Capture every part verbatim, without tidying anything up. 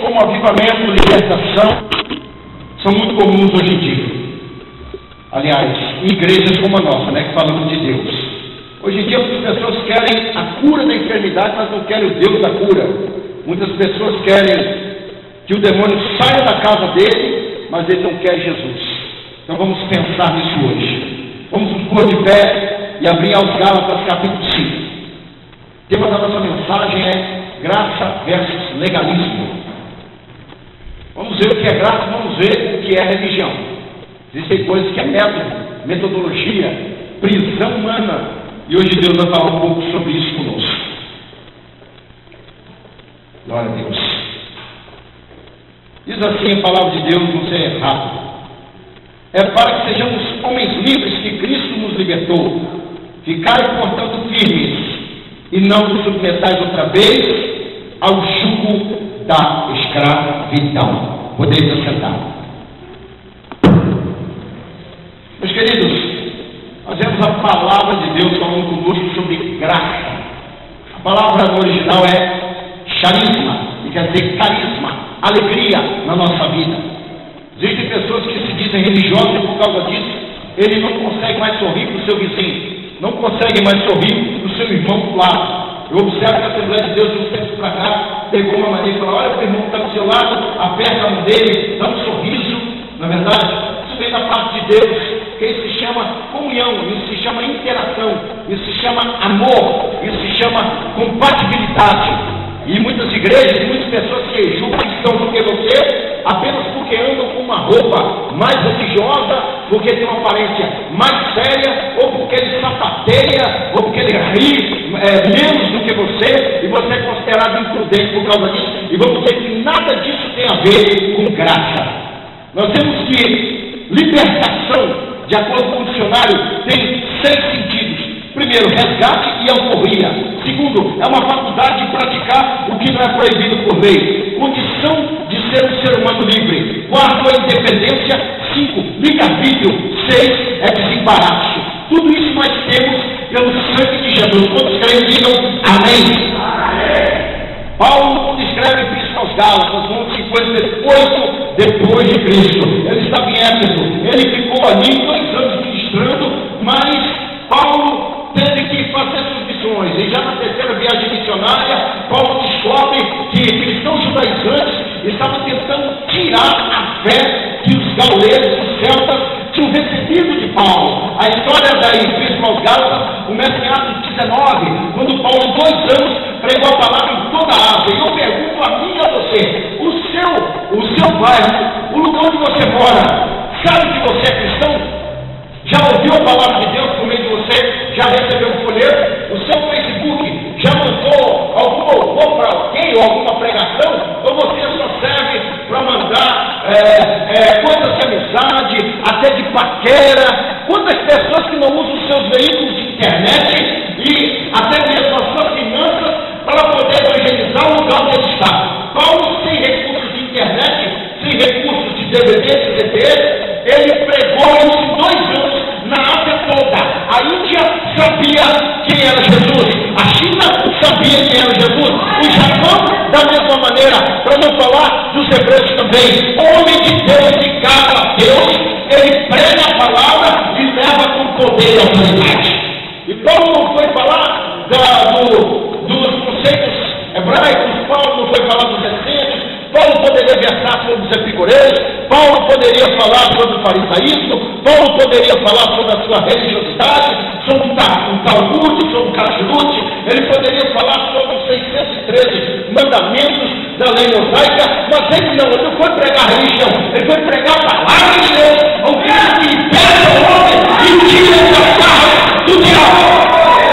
como avivamento, libertação, são muito comuns hoje em dia. Aliás, em igrejas como a nossa, né, que falamos de Deus. Hoje em dia muitas pessoas querem a cura da enfermidade, mas não querem o Deus da cura. Muitas pessoas querem que o demônio saia da casa dele, mas ele não quer Jesus. Então vamos pensar nisso hoje. Vamos nos pôr de pé e abrir aos Gálatas capítulo cinco. O tema da nossa mensagem é graça versus legalismo. Vamos ver o que é graça, vamos ver o que é religião. Existem coisas que é método, metodologia, prisão humana. E hoje Deus vai falar um pouco sobre isso conosco. Glória a Deus. Diz assim a palavra de Deus, não ser rápido. É para que sejamos homens livres que Cristo nos libertou. Ficai, portanto, firmes, e não vos submetais outra vez ao jugo da escravidão. Podeis assentar. Meus queridos, nós vemos a palavra de Deus falando conosco sobre graça. A palavra no original é charisma, que quer dizer carisma, alegria na nossa vida. Existem pessoas que se dizem religiosas e por causa disso, ele não consegue mais sorrir para o seu vizinho, não consegue mais sorrir para o seu irmão do lado. Eu observo que a Assembleia de Deus, de uns tempos para cá, pegou uma maneira e falou: olha, o irmão que está do seu lado, aperta a mão dele, dá um sorriso. Na verdade, isso vem da parte de Deus, que isso se chama comunhão, isso se chama interação, isso se chama amor, isso se chama compatibilidade. E muitas igrejas, muitas pessoas que julgam cristãos do que você, apenas porque andam com uma roupa mais religiosa, porque tem uma aparência mais séria, ou porque ele sapateia, ou porque ele ri é, menos do que você, e você é considerado imprudente por causa disso, e vamos dizer que nada disso tem a ver com graça. Nós temos que libertação, de acordo com o dicionário, tem seis sentidos. Primeiro, resgate e alforria. Segundo, é uma faculdade de praticar o que não é proibido por lei. Condição de ser um ser humano livre. Quarto, é independência. Cinco, livre-arbítrio. Seis, é desembaraço. Tudo isso nós temos pelo sangue de Jesus. Quantos creem, digam amém. Amém. Paulo, quando escreve Epístola aos Gálatas, no cinquenta e oito depois de Cristo, ele estava em Éfeso. Ele ficou ali dois anos ministrando, mas Paulo teve que fazer suas missões, e já na terceira viagem missionária, Paulo descobre que cristãos judaizantes estavam tentando tirar a fé que os gauleses, os celtas, tinham recebido de Paulo. A história da Epístola aos Gálatas começa em Atos dezenove, quando Paulo, dois anos, pregou a palavra em toda a Ásia. E eu pergunto a mim e a você: o seu, o seu bairro, o lugar onde você mora, sabe que você é cristão? Já ouviu a palavra de Deus por meio de você? Já recebeu um folheto? O seu Facebook já mandou algum louvor para alguém ou alguma pregação? Ou você só serve para mandar é, é, coisas de amizade, até de paquera? Quantas pessoas que não usam os seus veículos de internet e até mesmo as suas finanças para poder evangelizar o lugar onde ele está? Paulo, sem recursos de internet, sem recursos de D V D, C D, ele pregou isso em dois anos na Ásia toda. A Índia sabia quem era Jesus, a China sabia quem era Jesus, o Japão da mesma maneira, para não falar dos hebreus também. Homem de Deus ligado a Deus, ele prega a palavra e leva com poder e autoridade. E Paulo não foi falar da, do, dos conceitos hebraicos, Paulo não foi falar dos essêncios, Paulo poderia versar sobre os epicureus, Paulo poderia falar sobre o farisaísmo, Paulo poderia falar sobre a sua religiosidade, sobre o Talmud, sobre o Kashrut, ele poderia falar sobre os seiscentos e treze mandamentos da lei mosaica, mas ele não, ele não foi pregar religião, ele foi pregar a palavra de Deus, ao Cristo que liberta o homem e tira da farra do diabo.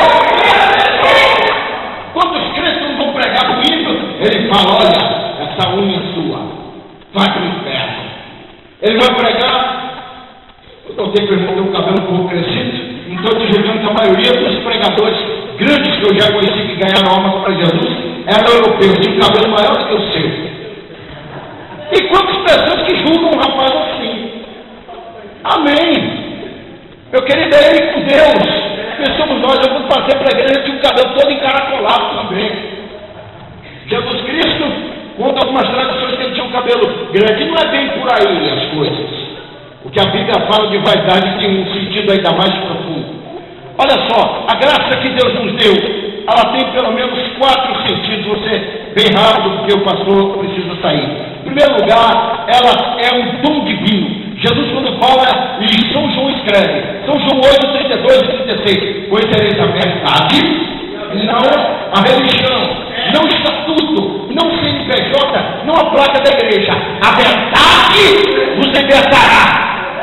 Quantos crentes não vão pregar bonito? Ele fala: olha, essa unha sua vai para o inferno. Ele vai pregar. Eu não tenho que irmão ter o cabelo um pouco crescido, então te julgando que a maioria dos pregadores grandes que eu já conheci que ganharam almas para Jesus eram europeus, tinham cabelo maior do que o seu. E quantas pessoas que julgam um rapaz assim? Amém. Meu querido, é ele com Deus. Pensamos nós, eu vou fazer para a igreja, tinha um cabelo todo encaracolado também. Jesus Cristo, quando algumas tradições têm tinham cabelo grande. Não é bem por aí as coisas. O que a Bíblia fala de vaidade tem um sentido ainda mais profundo. Olha só, a graça que Deus nos deu, ela tem pelo menos quatro sentidos. Você, bem rápido, porque o pastor precisa sair. Em primeiro lugar, ela é um dom divino. Jesus, quando fala, e São João escreve, São João oito, trinta e dois e trinta e seis, conhecereis a verdade, não a religião, não o estatuto, não o C N P J, não a placa da igreja. A verdade vos libertará.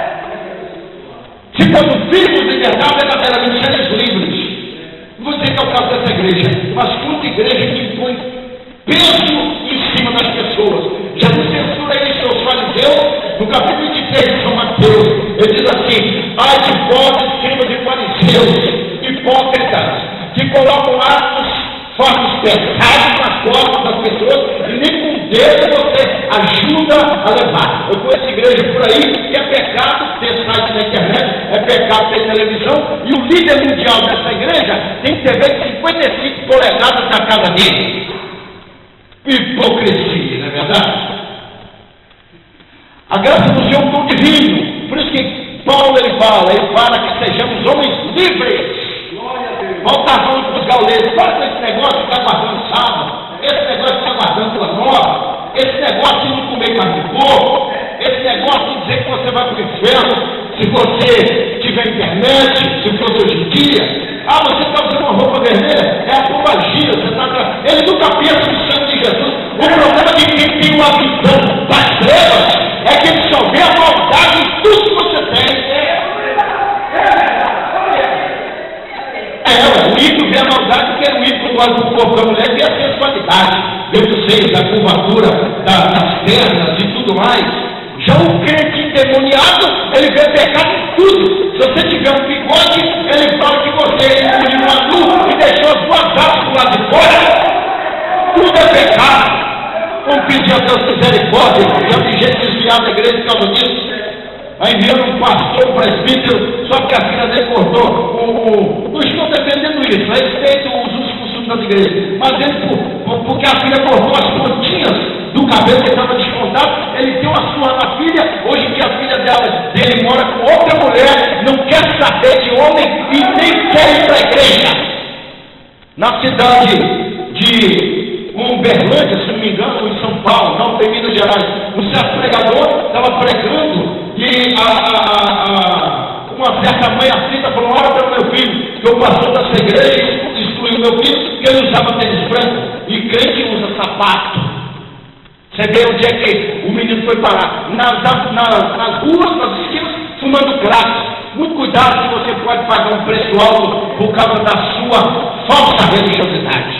Se quando o Filho vos libertar, verdadeiramente sereis livres. Vou dizer que é o caso dessa igreja, mas quanta igreja que impõe peso em cima das pessoas. Jesus censura aí seus fariseus, no capítulo vinte e três de São Mateus, ele diz assim: ai de vós, escribas de fariseus, hipócritas, que colocam atos, formas pesados nas costas das pessoas, e nem com o dedo você ajuda a levar. Eu conheço igreja por aí que é pecado ter site na internet, é pecado ter televisão, e o líder mundial dessa igreja tem T V de cinquenta e cinco polegadas na casa dele. Hipocrisia, não é verdade? A graça nos deu um dom divino. Por isso que Paulo ele fala, ele fala que sejamos homens livres. Paulo está falando para os gauleses: para com esse negócio de ficar guardando sábado, esse negócio de ficar guardando tua nova, esse negócio de não comer carne de porco, esse negócio de dizer que você vai para o inferno se você tiver internet, se fosse hoje em dia. Ah, você está usando uma roupa vermelha, é a pombagira, você está. Ele nunca pensa no sangue de Jesus. O problema de quem tem uma visão das trevas é que ele só vê a maldade em tudo que você tem. É, o ímpio vê a maldade porque o ímpio, quando olha para o corpo da mulher, vê a sensualidade, vê os seios, da curvatura da, das pernas e tudo mais. Já o crente endemoniado, ele vê pecado em tudo. Se você tiver um bigode, ele fala que você engoliu uma nu e deixou as duas asas do lado de fora. Tudo é pecado. Vamos pedir a Deus misericórdia, irmão. Já vi gente desviada da igreja por causa disso. Aí vieram um pastor, um presbítero, só que a filha dele cortou. O, o, não estou defendendo isso, respeito os usos e costumes das igrejas. Mas ele, por, por, porque a filha cortou as pontinhas do cabelo que estava descontado, ele deu uma surra na filha. Hoje em dia a filha dela, dele mora com outra mulher, não quer saber de homem e nem quer ir para a igreja. Na cidade de Uberlândia, se não me engano, em São Paulo, não tem Minas Gerais, um certo pregador estava pregando e a, a, a, uma certa mãe aflita falou: ora para o meu filho, que o pastor dessa igreja excluiu meu filho porque ele usava tênis branco, e crente usa sapato. Você vê onde é que o menino foi parar? Nas, nas, nas ruas, nas esquinas, fumando crack. Muito cuidado, que você pode pagar um preço alto por causa da sua falsa religiosidade.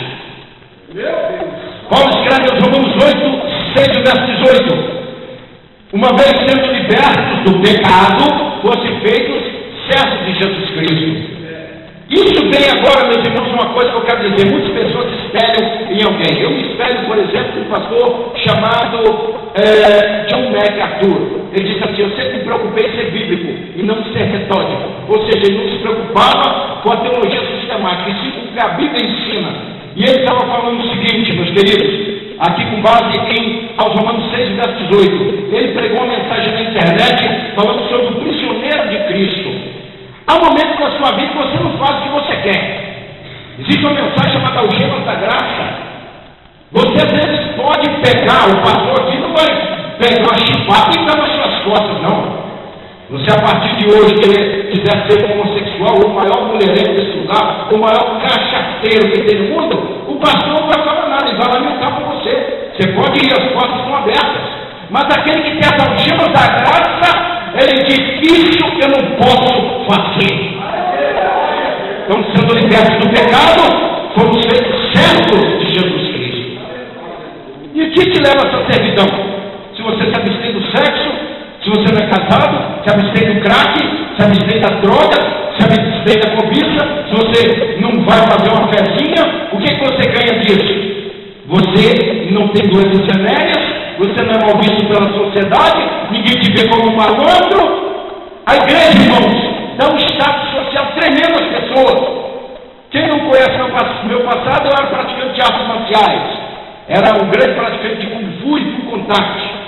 Paulo escreve aos Romanos oito, seis, verso dezoito: uma vez sendo libertos do pecado, fossem feitos servos de Jesus Cristo. Isso vem agora, meus irmãos, uma coisa que eu quero dizer: muitas pessoas se espelham em alguém. Eu me espelho, por exemplo, em um pastor chamado é, John MacArthur. Ele disse assim: eu sempre me preocupei em ser bíblico e não ser retórico. Ou seja, ele não se preocupava com a teologia sistemática, e sim com o que a Bíblia ensina. E ele estava falando o seguinte, meus queridos, aqui com base em aos Romanos seis, verso dezoito. Ele pregou uma mensagem na internet falando sobre o prisioneiro de Cristo. Há momentos na sua vida que você não faz o que você quer. Existe uma mensagem chamada Algemas da Graça. Você às vezes pode pegar, o pastor aqui não vai pegar uma chipada e dar nas suas costas, não. Você, a partir de hoje, que quiser ser homossexual, o maior mulherengo desse lugar, o maior cachaceiro que tem no mundo, o pastor não vai falar nada, ele vai lamentar por você. Você pode ir, as portas estão abertas. Mas aquele que tem as algemas da graça, ele diz: isso eu não posso fazer. Então, sendo libertos do pecado, fomos feitos servos de Jesus Cristo. E o que te leva a essa servidão? Se você se abstém do sexo, se você não é casado, se abstém do crack, se abstém da droga, se abstém da cobiça, se você não vai fazer uma fezinha, o que, que você ganha disso? Você não tem doenças venéreas, você não é mal visto pela sociedade, ninguém te vê como um malandro. A igreja, irmãos, dá um status social tremendo às pessoas. Quem não conhece meu passado, eu era praticante de artes marciais. Era um grande praticante de Kung Fu e Full Contact.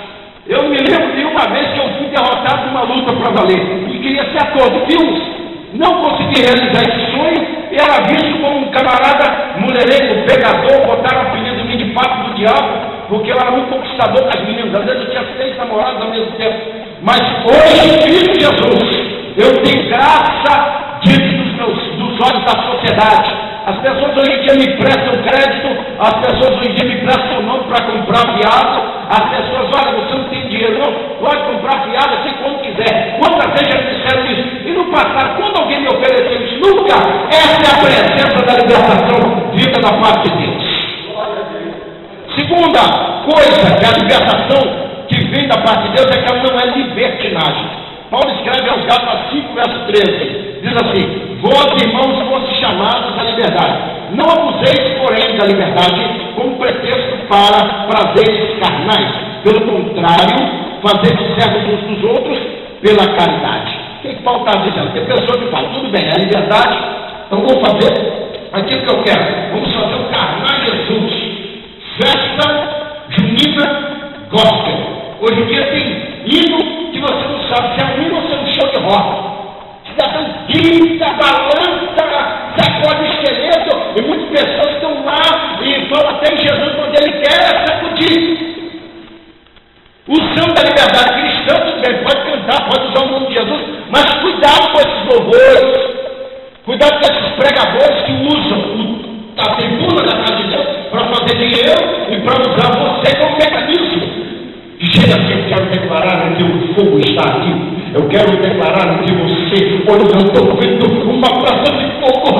derrotado numa luta para valer e queria ser ator de filmes. Não conseguia realizar esse sonho e era visto como um camarada mulherengo, pegador. Botaram o apelido de papo do diabo, porque eu era muito conquistador das meninas. Às vezes eu tinha seis namorados ao mesmo tempo. Mas hoje, em Cristo Jesus, eu tenho graça diante dos, meus, dos olhos da sociedade. As pessoas hoje em dia me prestam crédito, as pessoas hoje em dia me prestam nome para comprar fiado. As pessoas, olha, você não tem dinheiro, não, pode comprar fiado assim quando quiser. Quantas vezes já me disseram isso? E no passado, quando alguém me ofereceu isso, nunca. Essa é a presença da libertação vinda da parte de Deus. Segunda coisa que a libertação que vem da parte de Deus é que ela não é libertinagem. Paulo escreve aos Gálatas cinco, verso treze. Diz assim: vós, irmãos, foste chamados à liberdade. Não abuseis, porém, da liberdade como pretexto para prazeres carnais. Pelo contrário, fazei-vos servos uns dos outros pela caridade. O que, que Paulo está dizendo? Tem pessoas que falam: tudo bem, é liberdade, então vou fazer aquilo que eu quero. Vamos fazer o carnal Jesus. Festa junina gospel. Hoje em dia tem hino que você não sabe se é um hino ou se é um show de rock. Cidadão grita, balança, sacode o esqueleto, e muitas pessoas estão lá e falam até Jesus quando ele quer sacudir. Usando a liberdade cristã, tudo bem, pode cantar, pode usar o nome de Jesus, mas cuidado com esses louvores, cuidado com esses pregadores que usam a tribuna da casa de Deus para fazer dinheiro e para usar você como mecanismo. Chega assim: eu quero declarar que o fogo está aqui. Eu quero declarar que você, olha, eu estou vendo uma praça de fogo.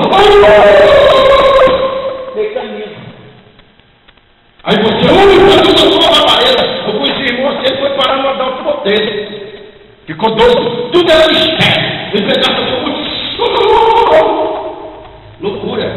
Mecanismo. Aí você, olha, eu uma labareda. Eu conheci irmão assim, ele foi parar no Adalto Botelho. Ficou doido. Tudo era mistério. Ele pegava fogo. Loucura.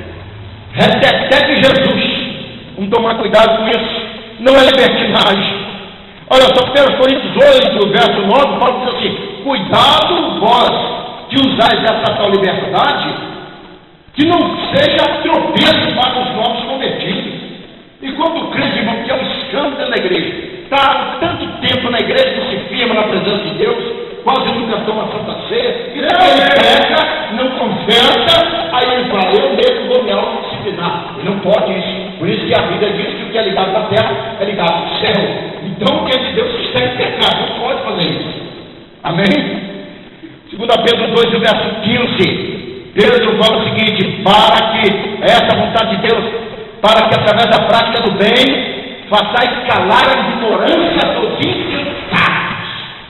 Retete Jesus. Vamos tomar cuidado com isso. Não é libertinagem. Olha só, primeiro Coríntios oito, verso nove, Paulo diz assim: cuidado vós que usais essa tal liberdade, que não seja tropeço para os novos convertidos. E quando o crente, irmão, que é um escândalo na igreja, está há tanto tempo na igreja, não se firma na presença de Deus, quase nunca toma santa ceia, e depois ele pega, não confessa, aí ele fala: eu mesmo vou me autodisciplinar. E não pode isso. Por isso que a Bíblia diz que o que é ligado na terra é ligado no céu. Então o que é de Deus está em pecado, não pode fazer isso. Amém? Segunda Pedro dois, verso quinze. Pedro fala o seguinte: para que essa vontade de Deus, para que através da prática do bem façais calar a ignorância dos insensatos.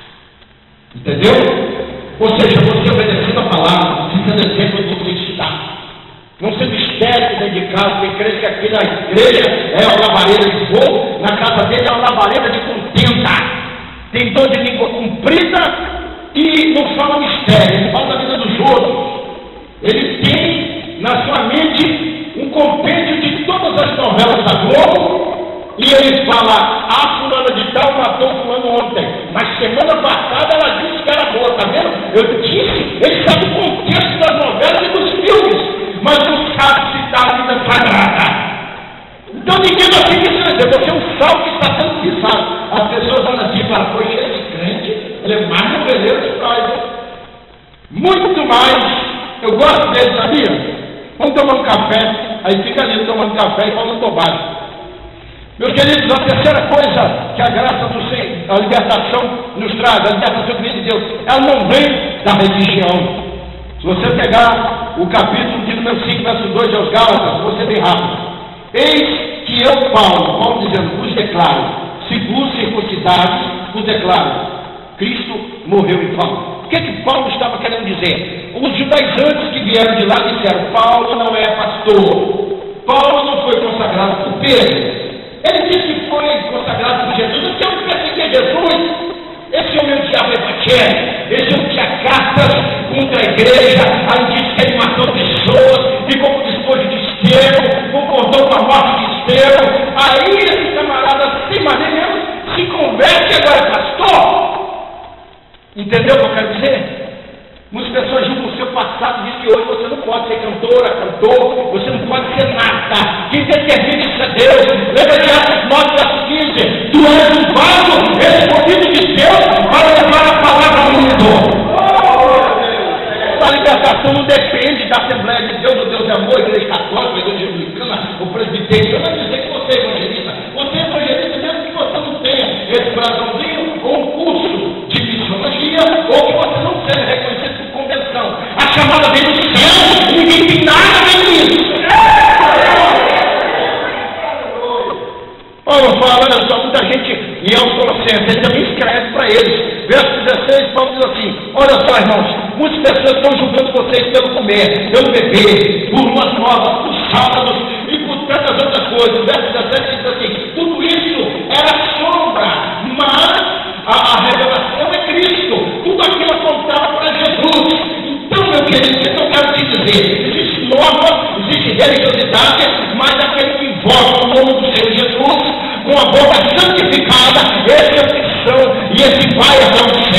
Entendeu? Ou seja, você obedecendo a palavra, sendo exemplo onde você está. Não sendo estéril dentro de casa, tem crente que aqui na igreja é uma labareda de fogo, na casa dele é uma labareda de contenda. Tem dor de língua comprida e não fala mistério, ele fala da vida dos outros. Ele tem na sua mente um compêndio de todas as novelas da Globo, e ele fala: a fulana de tal matou o fulano ontem, mas semana passada ela disse que era boa, tá vendo? Eu disse, ele sabe o contexto das novelas e dos filmes, mas não sabe se está a vida sagrada. Então ninguém vai seguir isso. Você é um sal que está sendo pisado. As pessoas olham assim e falam: poxa, esse crente, ele é mais noveleiro que nós. Muito mais. Eu gosto dele, sabia? Vamos tomar um café. Aí fica ali tomando café e falando bobagem. Meus queridos, a terceira coisa que a graça do Senhor, a libertação nos traz, a libertação que vem de Deus, ela não vem da religião. Se você pegar o capítulo de número cinco, verso dois aos Gálatas, você vê rápido: eis que eu, Paulo, Paulo dizendo, vos declaro, se vos circuncidares, vos declaro, Cristo morreu em vão. O que que Paulo estava querendo dizer? Os judaizantes que vieram de lá disseram: Paulo não é pastor, Paulo não foi consagrado por Pedro. Ele disse que foi consagrado por Jesus. Esse homem perseguia Jesus. Esse homem odiava o evangelho. Esse homem tinha cartas contra a igreja. Aí disse que ele matou pessoas, ficou com despojo de Estevão, concordou com a morte de Estevão. Aí esse camarada, sem maneira nenhuma, se converte e agora é pastor. Entendeu o que eu quero dizer? Muitas pessoas julgam o seu passado, dizem que hoje você não pode ser cantora, cantor, você não pode ser nada. Quem determina isso é Deus. Lembra de Atos nove, verso quinze: tu és um vaso escolhido de Deus para levar a pastor não depende da Assembleia de Deus, do Deus de Amor, Igreja Católica, Igreja Anglicana, o presbitério. Eu não vou dizer que você é evangelista. Você é evangelista mesmo que você não tenha esse coraçãozinho, ou um curso de missiologia, ou que você não seja reconhecido por convenção. A chamada vem do céu, ninguém tem nada a ver com isso. Paulo fala, olha só, muita gente, e aos Colossenses, ele também escreve para eles. Verso dezesseis, Paulo diz assim: olha só, irmãos, muitas pessoas estão julgando vocês pelo comer, pelo beber, por umas novas, por sábados e por tantas outras coisas. Verso dezessete diz assim: tudo isso era sombra, mas a, a revelação é Cristo. Tudo aquilo apontava para Jesus. Então, meu querido, o que eu quero te dizer? Existe norma, existe religiosidade, mas aquele que invoca o nome do Senhor Jesus, com a boca santificada, esse é o e esse vai até o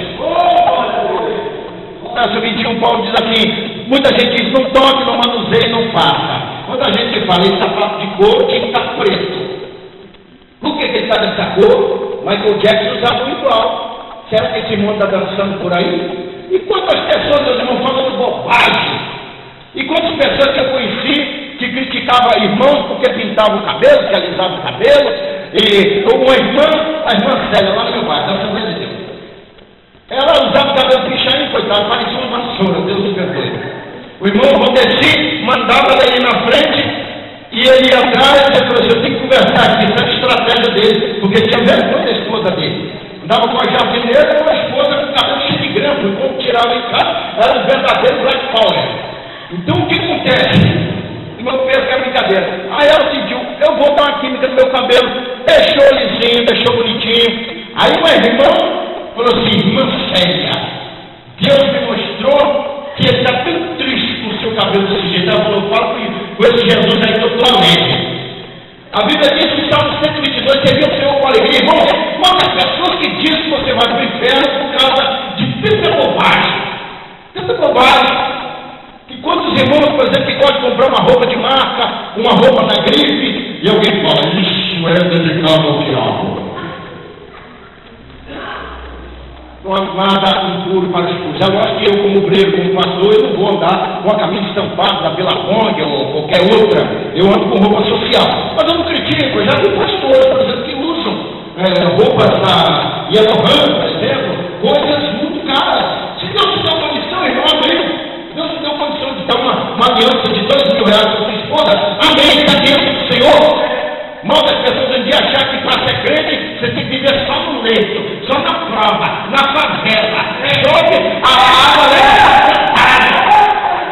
céu. Verso vinte e um, Paulo diz assim: muita gente diz, não toque, não manuseie, não faça. Quando a gente fala em sapato de couro, tinha que estar preto. Por que, que ele está dessa cor? Michael Jackson usava igual. Será que esse mundo está dançando por aí? E quantas pessoas, meus irmãos, falando bobagem? E quantas pessoas que eu conheci que criticavam irmãos porque pintavam o cabelo, que alisavam o cabelo? E uma irmã, a irmã Célia, lá no meu bairro, da Assembleia de Deus, ela usava o cabelo pichainho, coitado, parecia uma vassoura, Deus o perdoe. O irmão Valdeci mandava ela ir na frente e ele ia atrás e falou assim: eu tenho que conversar aqui, essa é a estratégia dele, porque tinha vergonha da esposa dele. Andava com a jardineira e uma esposa com o cabelo cheio de grampo, e quando tirava em casa, era um verdadeiro Black Power. Então o que acontece? Irmão pensa que é brincadeira. Aí ela sentiu, eu vou dar uma química no meu cabelo, deixou lisinho, deixou bonitinho. Aí uma irmã falou assim: irmã Célia, Deus me mostrou que ele está tão triste com o seu cabelo desse jeito. Ela falou: fala com esse Jesus aí que eu estou alegre. A Bíblia diz que o Salmo cento e vinte e dois seria o Senhor com alegria. Irmão, quantas pessoas que dizem que você vai para o inferno por causa de tanta bobagem, tanta bobagem. E quantos irmãos, por exemplo, que gostam de comprar uma roupa de marca, uma roupa da grife, e alguém fala: isso é dedicado ao diabo. Não há nada impuro para expulsar. Eu acho que eu, como obreiro, como pastor, eu não vou andar com a camisa estampada da Billabong ou qualquer outra. Eu ando com roupa social. Mas eu não critico. Eu já vi pastores, por exemplo, que usam é, roupas da Yellow Run, por exemplo, coisas muito caras. Se Deus te deu condição, irmão, amém. Deus te deu condição de dar uma, uma aliança de dois mil reais para sua esposa, amém, está dentro do Senhor. Mal das pessoas um dia achar que para ser crente você tem que viver só no leito, só na prova, na favela, sob a água leva.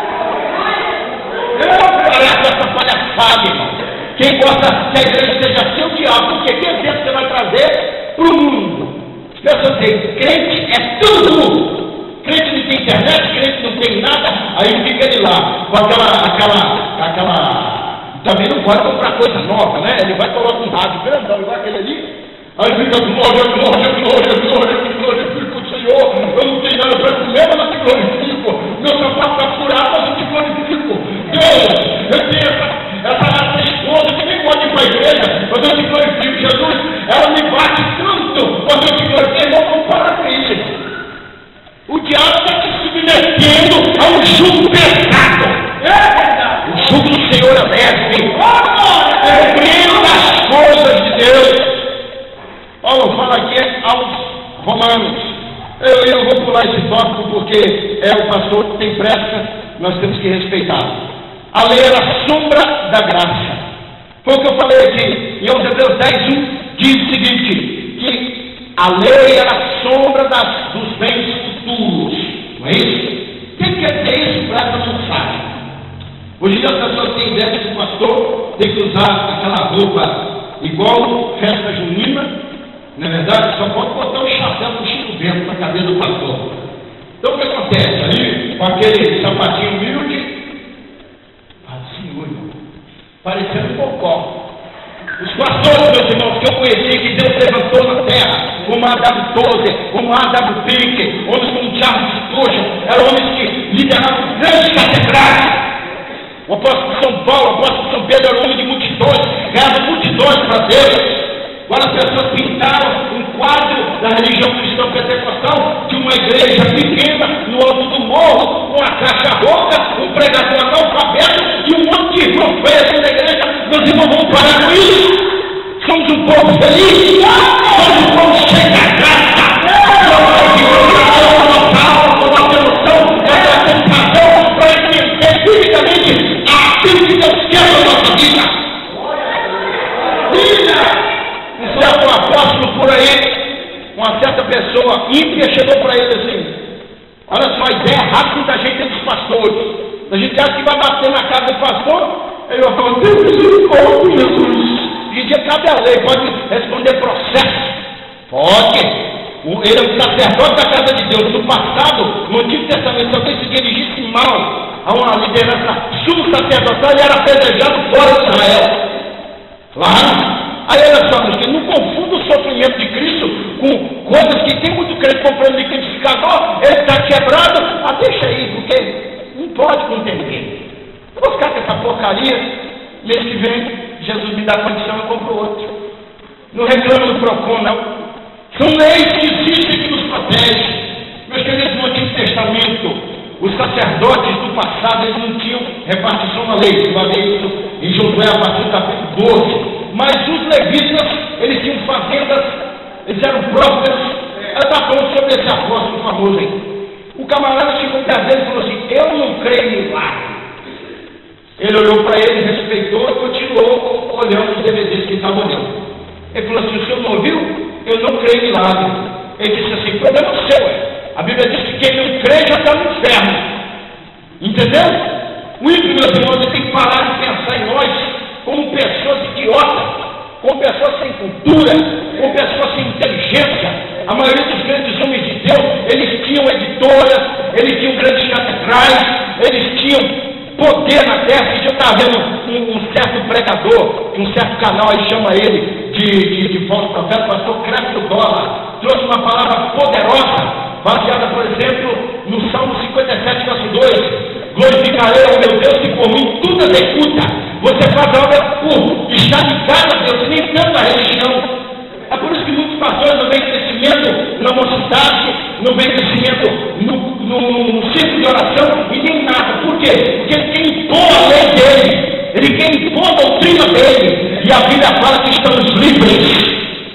Eu parece essa palhaçada, irmão. Quem gosta que a igreja seja seu diabo, porque que exemplo você vai trazer para o mundo? As pessoas dizem: crente é tudo. Crente não tem internet, crente não tem nada. Aí fica ele lá com aquela, aquela, aquela. Também não pode comprar coisa nova, né? Ele vai colocar um rádio grandão, igual aquele ali. Aí fica: glória, glória, glória, glória, glória, glória, Senhor. Eu não tenho nada para comer, mas eu te glorifico. Meu sapato está furado, mas eu te glorifico. Deus, eu tenho essa, essa, essa esposa que nem pode ir para a igreja, mas eu te glorifico. Jesus, ela me bate tanto, mas eu te glorifico. Eu vou parar com isso. O diabo está te submetendo a um jugo pesado. O jugo do Senhor é leve. É o brilho das coisas de Deus. Paulo fala aqui aos romanos. Eu, eu vou pular esse tópico porque é o pastor que tem pressa, nós temos que respeitar. A lei era a sombra da graça. Foi o que eu falei aqui. E aos Hebreus dez, um diz o seguinte: que a lei era a sombra das, dos bens futuros. Não é isso? O que quer dizer isso para essa mensagem? Hoje em dia as pessoas têm ideia que o pastor tem que usar aquela roupa igual festa junina, não é verdade? Só pode botar um chapéu com chico vento na cabeça do pastor. Então o que acontece? Aí, com aquele sapatinho humilde, assim, irmão, parecendo um bocó. Os pastores, meus irmãos, que eu conheci, que Deus levantou na terra, como A W Tozer, como A W Pink, homens como Charles Spurgeon, eram homens que lideravam grandes catedrais. O apóstolo São Paulo, o apóstolo São Pedro era homem de multidões, ganhava multidões para Deus. Quando as pessoas pintaram um quadro da religião cristã pentecostal de uma igreja pequena no alto do morro, uma caixa rouca, um pregador analfabeto e um monte de irmão feio da igreja. Meus irmãos, vamos parar com isso. Somos um povo feliz, somos um povo cheio da graça. Somos que procuramos a nossa alma, a nossa emoção, a nossa tentação para entender biblicamente aquilo que Deus quer na nossa vida. Um certo apóstolo por aí, uma certa pessoa ímpia chegou para ele assim: olha só, a ideia errada que muita gente tem dos pastores. A gente acha que vai bater na casa do pastor. Ele vai falar: Deus misericórdia, Jesus. Hoje em dia cabe a lei, pode responder processo. Pode. Ele é um sacerdote da casa de Deus. No passado, no Antigo Testamento, se alguém se dirigisse mal a uma liderança subsacerdotal, ele era apedrejado fora de Israel. Claro. Aí olha só, meus queridos, não confunda o sofrimento de Cristo com coisas que tem muito crente comprando liquidificador, ele está quebrado. Ah, deixa aí, porque não pode conter ninguém. Eu vou ficar com essa porcaria. Mês que vem, Jesus me dá condição, eu compro outro. Não reclama do Procon, não. São leis que existem que nos protegem. Meus queridos, no Antigo Testamento, os sacerdotes do passado, eles não tinham repartição na lei. Você vai ver isso em Josué, a partir do capítulo doze. Mas os levitas, eles tinham fazendas, eles eram prósperos. Ela está falando sobre esse apóstolo famoso aí. O camarada chegou perto dele e falou assim: eu não creio em milagre. Ele olhou para ele, respeitou e continuou olhando os D V Ds que estavam olhando. Ele falou assim: o senhor não ouviu? Eu não creio em milagre. Ele disse assim: problema seu, é. A Bíblia diz que quem não crê já está no inferno. Entendeu? O ímpio, meus irmãos, tem que parar de pensar em nós como pessoas idiotas, como pessoas sem cultura, como pessoas sem inteligência. A maioria dos grandes homens de Deus, eles tinham editoras, eles tinham grandes catedrais, eles tinham poder na terra. Que eu estava vendo um, um certo pregador, um certo canal aí chama ele de, de, de falso profeta, pastor Crespo Dólar, trouxe uma palavra poderosa, baseada, por exemplo, no Salmo cinquenta e sete, verso dois. Glorificarei ao meu Deus que por mim tudo executa. Você faz a obra por estar ligado a Deus, nem tanto a religião. É por isso que muitos pastores não veem crescimento na mocidade, não veem crescimento no, no, no círculo de oração e nem nada. Por quê? Porque ele quer impor a lei dele, ele quer impor a doutrina dele. E a Bíblia fala que estamos livres.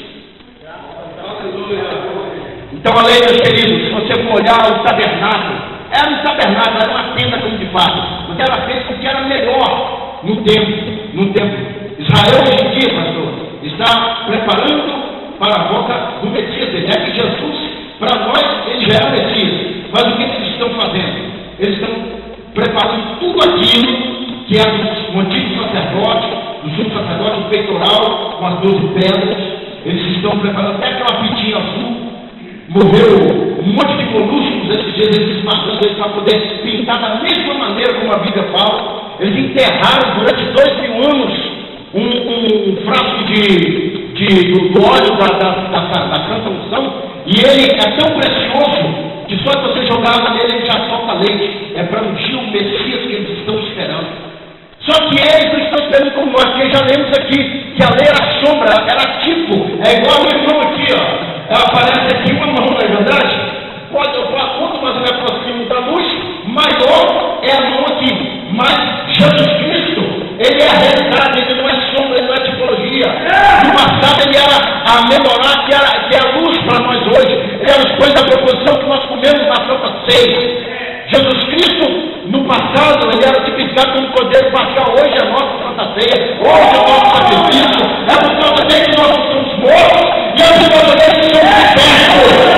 Então a lei, meus queridos, se você for olhar o tabernáculo, era um tabernáculo, era uma tenda como de fato, mas era feito porque era melhor no tempo, no tempo. Israel hoje em dia, pastor, está preparando para a volta do Messias. Ele é que Jesus, para nós, ele já é o Messias. Mas o que eles estão fazendo? Eles estão preparando tudo aquilo que é do antigo sacerdote, do sumo sacerdote, o peitoral, com as doze pedras. Eles estão preparando até aquela pitinha azul. Morreu um monte de moluscos esses dias, eles matando eles para poder pintar da mesma maneira como a Bíblia fala. Eles enterraram durante dois mil anos um, um, um frasco de, de, do, do óleo da, da, da, da santa unção, e ele é tão precioso que só que você jogar água nele ele já solta leite. É para ungir o Messias que eles estão esperando. Só que eles não estão esperando como nós, porque já lemos aqui que a lei era sombra, era tipo, é igual o irmão aqui, ó. Ela aparece aqui uma mão, não é verdade? Pode eu falar quanto mais eu me aproximo da luz, maior é a mão aqui. Mas Jesus Cristo, ele é a realidade, ele não é sombra, ele não é tipologia. No passado ele era a menorá, que, era, que é a luz para nós hoje. Ele era os pães da proposição que nós comemos na Santa Ceia. Jesus Cristo, no passado, ele era tipificado como Cordeiro Pascal. Hoje é a nossa Santa Ceia, hoje é o nosso sacrifício. É por causa dele que nós não somos mortos, e é por causa dele que somos libertos.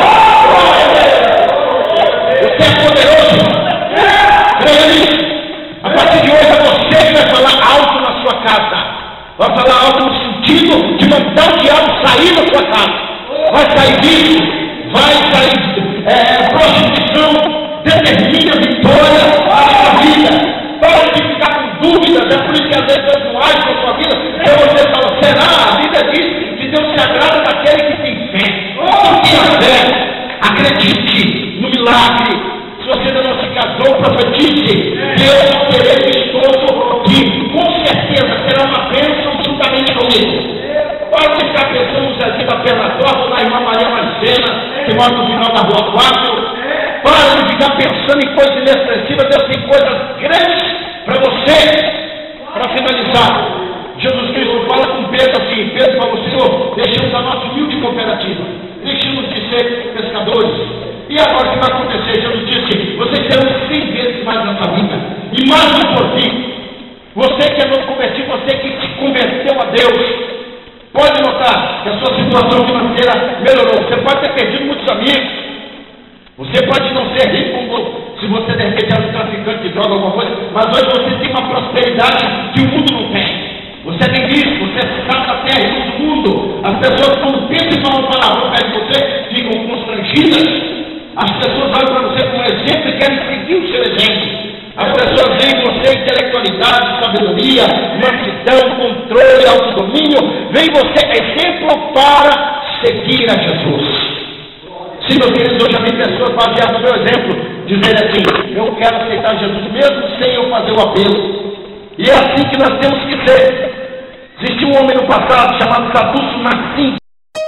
Você é poderoso. Creia nisso. A partir de hoje é você que vai falar alto na sua casa. Vai falar alto no sentido de mandar o diabo sair da sua casa. Vai sair disso, vai sair é, prostituição. Determine a vitória para a sua vida. Para de ficar com dúvidas. É por isso que às vezes Deus não age na sua vida. Então você fala: será? A Bíblia diz que Deus se agrada daquele que tem fé. Não tenha fé. Acredite no milagre. Se você ainda não se casou, profetize. Deus é um terei vistoso que com certeza será uma bênção juntamente comigo. Pode ficar pensando no Zezinho da Perna Torta ou na irmã Maria Marcena, que mora no final da rua quatro. Para de ficar pensando em coisas inexpressivas. Deus tem coisas grandes para você. Para finalizar, Jesus Cristo fala com Pedro assim: Pedro falou, Senhor, deixamos a nossa humilde cooperativa, deixamos de ser pescadores. E agora o que vai acontecer? Jesus disse: vocês terão cem vezes mais nessa vida, e mais no porvir. Você que é novo convertido, você que se converteu a Deus, pode notar que a sua situação financeira melhorou. Você pode ter perdido muitos amigos, você pode não ser rico como se você de repente era um traficante de droga, alguma coisa, mas hoje você tem uma prosperidade que o mundo não tem. Você tem visto, você sabe da terra e do mundo. As pessoas, quando pensam em falar uma palavra perto de você, ficam constrangidas. As pessoas olham para você como exemplo e querem seguir o seu exemplo. As pessoas veem em você intelectualidade, sabedoria, mansidão, controle, autodomínio. Veem em você exemplo para seguir a Jesus. Sim, meus queridos, hoje já vi pessoas baseadas no meu exemplo, dizendo assim: eu quero aceitar Jesus mesmo sem eu fazer o apelo. E é assim que nós temos que ser. Existia um homem no passado chamado Sadúcio Nassim.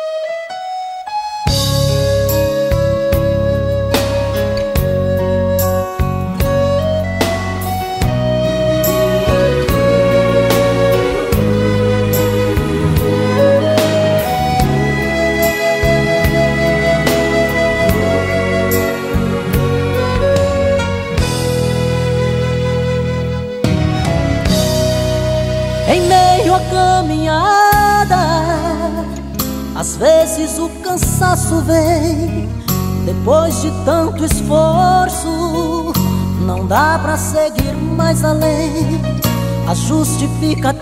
Em meio à caminhada, às vezes o cansaço vem. Depois de tanto esforço, não dá pra seguir mais além. A justificativa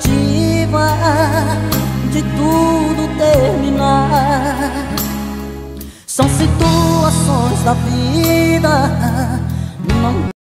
de tudo terminar são situações da vida. Não